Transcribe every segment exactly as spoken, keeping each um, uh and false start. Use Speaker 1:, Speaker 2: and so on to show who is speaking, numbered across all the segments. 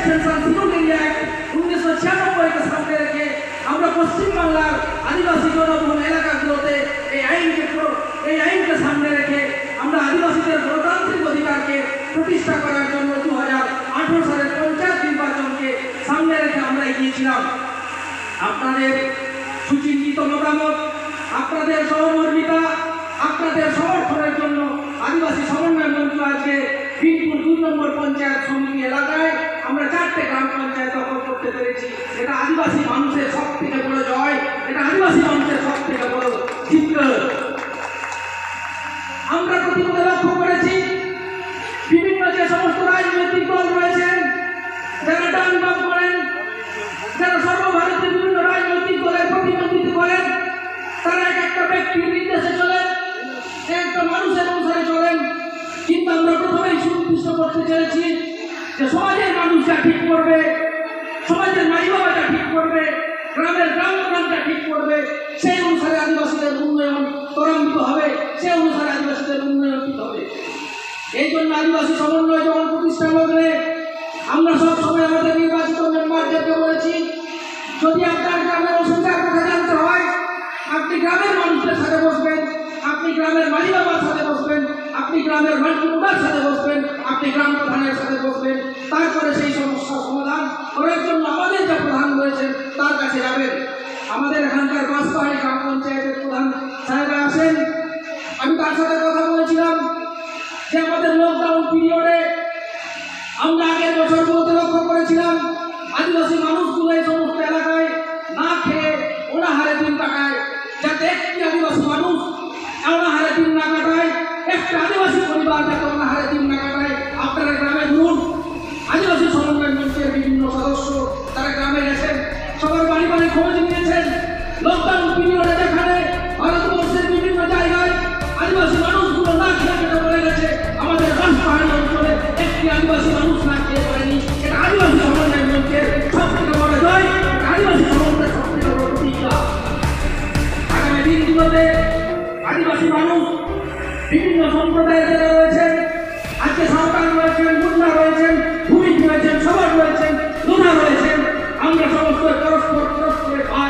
Speaker 1: Extension सिडू India उन्नीस सौ छियानब्बे के सामने रखे আমরা পশ্চিম বাংলার আদিবাসী জনবহুল এলাকাগুলোতে এই আইনকে এই আইনকে সামনে রেখে আমরা আদিবাসীদের গণতান্ত্রিক অধিকারকে প্রতিষ্ঠা করার জন্য দু হাজার আঠারো সালের পঞ্চায়েত নির্বাচনকে সামনে রেখে আমরা এগিয়েছিলাম। আপনাদের সুচিন্তিত মতামত, আপনাদের সহমর্মিতা, আপনাদের সমর্থনের জন্য আদিবাসী সমন্বয় মঞ্চ আজকে বিনপুর দুই নম্বর পঞ্চায়েত সমিতি এলাকায় আমরা চারটে গ্রাম পঞ্চায়েত দখল করতে পেরেছি। এটা আদিবাসী মানুষের সব থেকে বড় জয়, এটা আদিবাসী মানুষের সব থেকে বড় জিত। আমরা প্রতিপদে লক্ষ্য করেছি বিভিন্ন যে সমস্ত রাজনৈতিক দল রয়েছেন, যারা ডান বাম করেন, যারা সর্বভারতীয় বিভিন্ন রাজনৈতিক দলের প্রতিনিধিত্ব করেন, তারা এক একটা ব্যক্তির নির্দেশে চলেন, একটা মানুষের অনুসারে চলেন। কিন্তু আমরা প্রথমেই সুনির্দিষ্ট করতে চেয়েছি যে সমাজের মানুষ যা ঠিক করবে, সমাজের মাই বাবা যা ঠিক করবে, গ্রামের গ্রাম প্রধানটা ঠিক করবে, সেই অনুসারে আদিবাসীদের উন্নয়ন ত্বরান্বিত হবে, সেই অনুসারে আদিবাসীদের উন্নয়ন হবে। এই জন্য আদিবাসী সমন্বয় যখন প্রতিষ্ঠা লগ্নে আমরা সব সময় আমাদের নির্বাচিত মেম্বারদেরকে বলেছি, যদি আপনার গ্রামের অসুবিধার কথা জানতে হয়, আপনি গ্রামের মানুষদের সাথে বসবেন, আপনি গ্রামের মালি বাবার সাথে বসবেন, আপনি গ্রামের মালিকার সাথে বসবেন, আপনি গ্রাম প্রধানের সাথে বসবেন, তারপরে সেই সমস্যার সমাধান করার জন্য আমাদের যা প্রধান রয়েছেন তার কাছে যাবেন। আমাদের এখানকার বাঁশপাহাড়ি গ্রাম পঞ্চায়েতের প্রধান সাহেবরা আসেন, আমি তার সাথে কথা বলেছিলাম যে আমাদের লকডাউন পিরিয়ডে আমরা আগের বছর বলতে লক্ষ্য করেছিলাম আদিবাসী মানুষগুলো এই সমস্ত এলাকায় না খেয়ে অনাহারে দিন কাটায়, যাতে একটি আদিবাসী মানুষ অনাহারে দিন না কাটায়, একটা আদিবাসী পরিবার যাতে অনাহারে দিন না কাটায়। আপনারা গ্রামে ঘুরুন, আদিবাসী সমন্বয় মঞ্চের বিভিন্ন সদস্য তারা গ্রামে গেছেন, সবার বাড়ি বাড়ি খোঁজ নিয়েছেন। লকডাউন পিরিয়ডে যেখানে ভারতবর্ষের বিভিন্ন জায়গায় আদিবাসী মানুষগুলো না খেয়ে খেতে পড়ে গেছে, আমাদের বাঁশপাহাড়ি অঞ্চলে একটি আদিবাসী মানুষ না খেয়ে পড়েনি। এটা আদিবাসী সমন্বয় মঞ্চের সব থেকে বড় জয়, আদিবাসী সমন্বয়ের সব থেকে বড় প্রতিজ্ঞা। আগামী দিনগুলোতে আদিবাসী মানুষ বিভিন্ন সম্প্রদায়ের যারা রয়েছেন, আজকে সাঁওতাল রয়েছেন, মুন্ডা রয়েছেন, ভূমিক রয়েছেন, সবার রয়েছেন, লোনা রয়েছেন, আমরা সমস্ত পরস্পর পরস্পরের ভাই।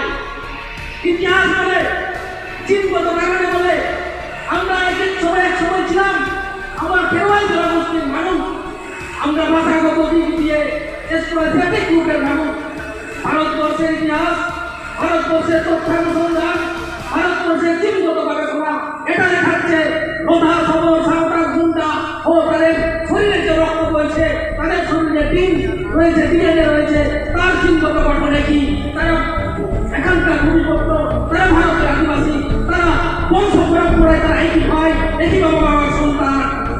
Speaker 1: ইতিহাস বলে, জিনগত কারণে বলে আমরা এক সময় এক সময় ছিলাম আমার খেরোয়াল জনগোষ্ঠীর মানুষ, আমরা ভাষাগত দিক দিয়ে এশিয়াটিক গ্রুপের মানুষ। ভারতবর্ষের ইতিহাস, ভারতবর্ষের তথ্যানুসন্ধান, ভারতবর্ষের জিনগত গবেষণা এটা দেখাচ্ছে লোধা, সবর, সাঁওতাল, মুন্ডা ও তাদের শরীরে যে রক্ত বইছে, তাদের শরীরে ডিম রয়েছে, ডিএনএ রয়েছে, তার জিনগত গঠনে কি, তারা এখানকার ভূমিপুত্র, তারা ভারতের আদিবাসী, তারা বংশ পরম্পরায় তারা একই হয়, একই বাবা বাবার সন্তান।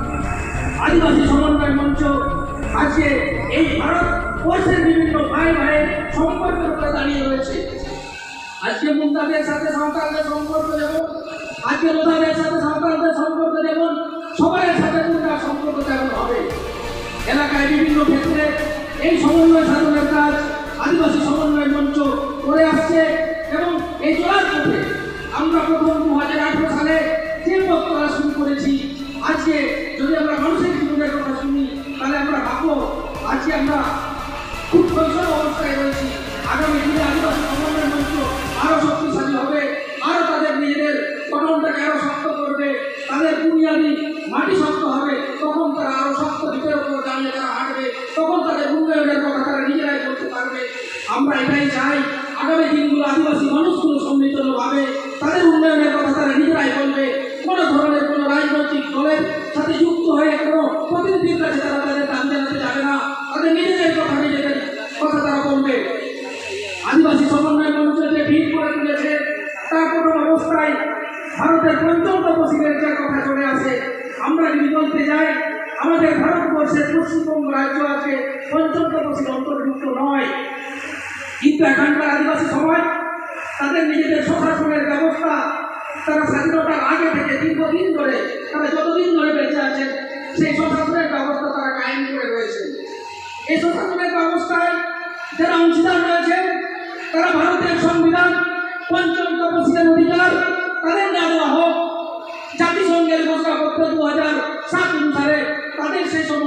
Speaker 1: আদিবাসী সমন্বয় মঞ্চ আজকে এই ভারতবর্ষের বিভিন্ন ভাই ভাইয়ের সম্পর্কের উপরে দাঁড়িয়ে রয়েছে। আজকে মুন্ডাদের সাথে সাঁওতালদের সম্পর্ক যেমন, আজকে লোধাদের সাথে সাঁওতালদের সম্পর্ক যেমন, সবাইয়ের সাথে মুন্ডার সম্পর্ক তেমন হবে। এলাকায় বিভিন্ন ক্ষেত্রে এই সমন্বয় সাধনের কাজ আদিবাসী সমন্বয় মঞ্চ করে আসছে এবং এই চলার পথে আমরা প্রথম দু হাজার আঠারো সালে যে বক্তব্য শুরু করেছি, আজকে যদি আমরা মানুষের জীবনের কথা শুনি তাহলে আমরা ভাববো আজকে আমরা খুব কৈশোর অবস্থায় রয়েছি। আগামী দিনে আদিবাসী সমন্বয় মঞ্চ আরো শক্তিশালী হবে, আরো তাদের নিজেদের গঠনটাকে আরো শক্ত করবে, তাদের বুনিয়াদি মাটি শক্ত হবে, তখন তারা আরো শক্ত ভিতের উপর দাঁড়িয়ে তারা হাঁটবে, তখন তাদের উন্নয়নের কথা তারা নিজেরাই করতে পারবে। আমরা এটাই চাই আগামী দিনগুলো আদিবাসী মানুষগুলো সমৃদ্ধভাবে তাদের উন্নয়নের কথা তারা নিজেরাই বলবে। কোনো ধরনের কোনো রাজনৈতিক দলের সাথে যুক্ত হয়ে কোনো প্রতিনিধির কাছে তারা তাদের দাম জানাতে যাবে না, তাদের নিজেদের কথা নিজেদের কথা তারা বলবে। আদিবাসী সমন্বয় মঞ্চ যে ভিড় করে তুলেছে তার প্রথম অবস্থায় ভারতের পঞ্চম তপশিলের যে কথা চলে আসে, আমরা যদি বলতে যাই আমাদের ভারতবর্ষের পশ্চিমবঙ্গ রাজ্য আছে পঞ্চম তপশিল অন্তর্ভুক্ত নয়, কিন্তু এখানকার আদিবাসী সমাজ তাদের নিজেদের প্রশাসনের ব্যবস্থা তারা স্বাধীনতার আগে থেকে দীর্ঘদিন ধরে তারা যতদিন ধরে বেঁচে আছেন সেই প্রশাসনের ব্যবস্থা তারা কায়েম করে রয়েছে। এই প্রশাসনের ব্যবস্থায় যারা অংশীদার রয়েছেন তারা ভারতের সংবিধান পঞ্চম তপশিলের অধিকার তাদের না দেওয়া হোক, জাতিসংঘের ঘোষণাপত্র দু হাজার সাত অনুসারে তাদের সেই সমস্ত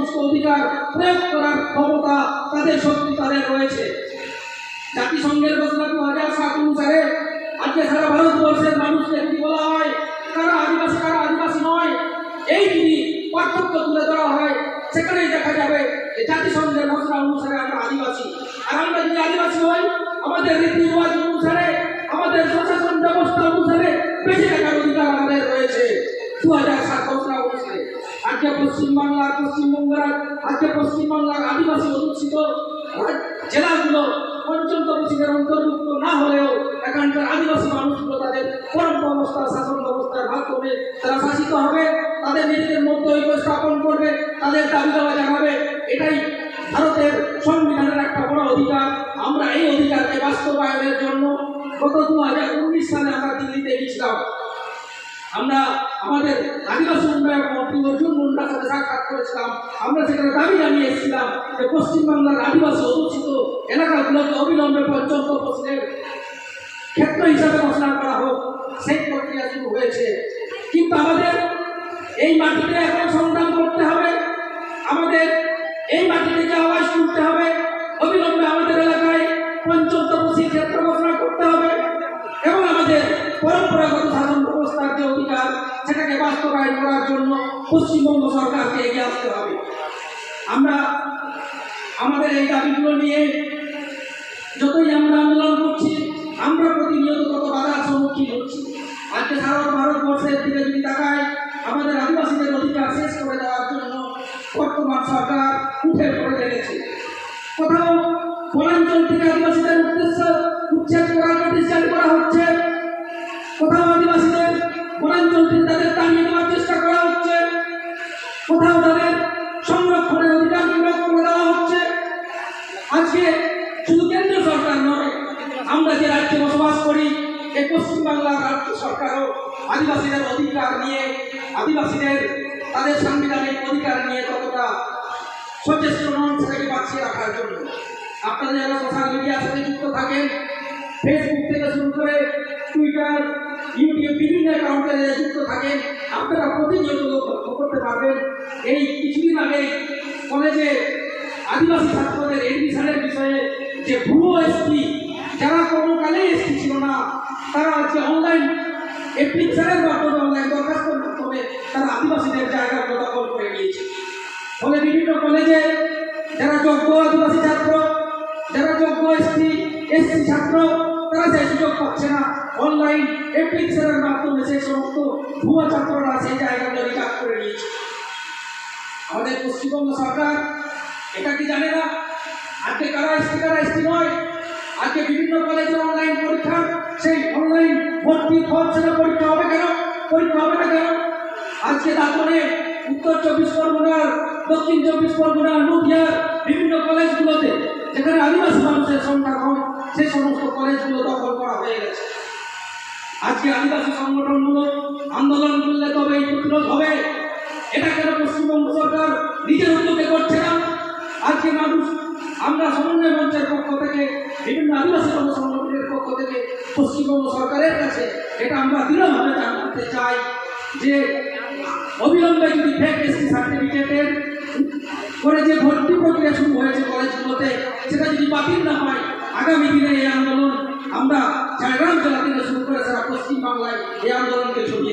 Speaker 1: সমস্ত অধিকার প্রয়োগ করার ক্ষমতা তাদের শক্তি তাদের রয়েছে। জাতিসংঘের ঘোষণা দু হাজার সাত অনুসারে আজকে সারা ভারতবর্ষের মানুষকে যদি বলা হয় কারা আদিবাসী কারা আদিবাসী নয়, এই যদি পার্থক্য তুলে ধরা হয় সেখানেই দেখা যাবে যে জাতিসংঘের ঘোষণা অনুসারে আমরা আদিবাসী। আর আমরা যদি আদিবাসী হই, আমাদের রীতি রেওয়াজ অনুসারে, আমাদের প্রশাসন ব্যবস্থা অনুসারে বেঁচে থাকার অধিকার আমাদের রয়েছে দু হাজার সাত ঘোষণা অনুসারে। আজকে পশ্চিমবাংলার পশ্চিমবঙ্গের আজকে পশ্চিমবাংলার আদিবাসী অধ্যুষিত জেলাগুলো পঞ্চম তফসিলের অন্তর্ভুক্ত না হলেও এখানকার আদিবাসী মানুষগুলো তাদের পরম ব্যবস্থা শাসন ব্যবস্থার মাধ্যমে তারা শাসিত হবে, তাদের নিজেদের মধ্যে ঐক্য স্থাপন করবে, তাদের দাবি দাওয়া জানাবে। এটাই ভারতের সংবিধানের একটা বড় অধিকার। আমরা এই অধিকারকে বাস্তবায়নের জন্য গত দু হাজার উনিশ সালে আমরা দিল্লিতে গেছিলাম। আমরা আমাদের আদিবাসী উন্নয়ন মন্ত্রী অর্জুন মুন্ডার সাথে সাক্ষাৎ করেছিলাম। আমরা সেখানে দাবি জানিয়ে এসেছিলাম যে পশ্চিমবাংলার আদিবাসী অধ্যুষিত এলাকাগুলোকে অবিলম্বে পঞ্চম তফসিলের ক্ষেত্র হিসাবে ঘোষণা করা হোক। সেই প্রক্রিয়া শুরু হয়েছে, কিন্তু আমাদের এই মাটিতে এখন সংগ্রাম করতে হবে, আমাদের এই মাটি থেকে আওয়াজ তুলতে হবে। অবিলম্বে আমাদের এলাকায় পঞ্চম তফসিল ক্ষেত্র ঘোষণা করতে হবে এবং আমাদের পরম্পরাগত শাসন ব্যবস্থার যে অধিকার সেটাকে বাস্তবায়ন করার জন্য পশ্চিমবঙ্গ সরকারকে এগিয়ে আসতে হবে। আমরা আমাদের এই দাবিগুলো নিয়ে যতই আমরা আন্দোলন করছি, আমরা প্রতিনিয়ত তত বাধার সম্মুখীন হচ্ছি। আজকে সারা ভারতবর্ষের দিকে যদি তাকায়, আমাদের আদিবাসীদের অধিকার শেষ করে দেওয়ার জন্য বর্তমান সরকার উঠে পড়ে লেগেছে। কোথাও বনাঞ্চল থেকে আদিবাসীদের উদ্দেশ্য উচ্ছেদ করার নোটিশ জারি করা হচ্ছে, কোথাও আদিবাসীদের বনাঞ্চল থেকে তাদের তাড়িয়ে দেওয়ার চেষ্টা করা হচ্ছে, কোথাও তাদের সংরক্ষণের অধিকার বিভাগ করে দেওয়া হচ্ছে। আজকে শুধু কেন্দ্রীয় সরকার নয়, আমরা যে রাজ্যে বসবাস করি এই পশ্চিমবাংলার রাজ্য সরকারও আদিবাসীদের অধিকার নিয়ে, আদিবাসীদের তাদের সাংবিধানিক অধিকার নিয়ে কতটা সচেষ্ট নন সেটাকে বাঁচিয়ে রাখার জন্য। আপনারা যারা সোশ্যাল মিডিয়ার সাথে যুক্ত থাকেন, ফেসবুক থেকে শুরু করে টুইটার, ইউটিউব বিভিন্ন অ্যাকাউন্টে যুক্ত থাকেন, আপনারা প্রতিনিয়ত লক্ষ্য করতে পারবেন এই কিছুদিন আগে কলেজে আদিবাসী ছাত্রদের এডমিশনের বিষয়ে যে ভুয়ো এসপি, যারা কোনো কালে এসপি ছিল না, তারা আজকে অনলাইন অ্যাপ্লিকেশনের মাধ্যমে অনলাইন দরখাস্তের মাধ্যমে তারা আদিবাসীদের জায়গাগুলো দখল করে নিয়েছে। ফলে বিভিন্ন কলেজে যারা যোগ্য আদিবাসী ছাত্র, যারা যোগ্য এসপি এসসি ছাত্র, তারা সেই সুযোগ পাচ্ছে না। অনলাইন অ্যাপ্লিকেশনের মাধ্যমে সেই সমস্ত ভুয়া ছাত্ররা সেই জায়গাগুলো রিজার্ভ করে নিয়েছে। আমাদের পশ্চিমবঙ্গ সরকার এটা কি জানে না আজকে কারা এসপি কারা এসটি নয়? আজকে বিভিন্ন কলেজে অনলাইন পরীক্ষা, সেই অনলাইন ভর্তি ফর্ম পরীক্ষা হবে কেন? পরীক্ষা হবে না কেন? আজকে তারপরে উত্তর চব্বিশ পরগনার, দক্ষিণ চব্বিশ পরগনার, নদিয়ার বিভিন্ন কলেজগুলোতে যেখানে আদিবাসী মানুষের সংখ্যা কম, সেই সমস্ত কলেজগুলো দখল করা হয়ে গেছে। আজকে আদিবাসী সংগঠনগুলো আন্দোলন করলে তবে এই প্রতিরোধ হবে। এটা কেন পশ্চিমবঙ্গ সরকার নিজের উদ্যোগে করছে না? আজকে মানুষ, আমরা সমন্বয় মঞ্চের পক্ষ থেকে, বিভিন্ন আদিবাসী সংগঠনের পক্ষ থেকে পশ্চিমবঙ্গ সরকারের কাছে এটা আমরা দৃঢ়ভাবে জানাতে চাই যে অবিলম্বে যদি ফেক এসটি সার্টিফিকেটের করে যে ভর্তি প্রক্রিয়া শুরু হয়েছে কলেজগুলোতে, সেটা যদি বাতিল না হয়, আগামী দিনে এই আন্দোলন আমরা ঝাড়গ্রাম জেলা থেকে শুরু করে সারা পশ্চিমবাংলায় এই আন্দোলনকে ছড়িয়ে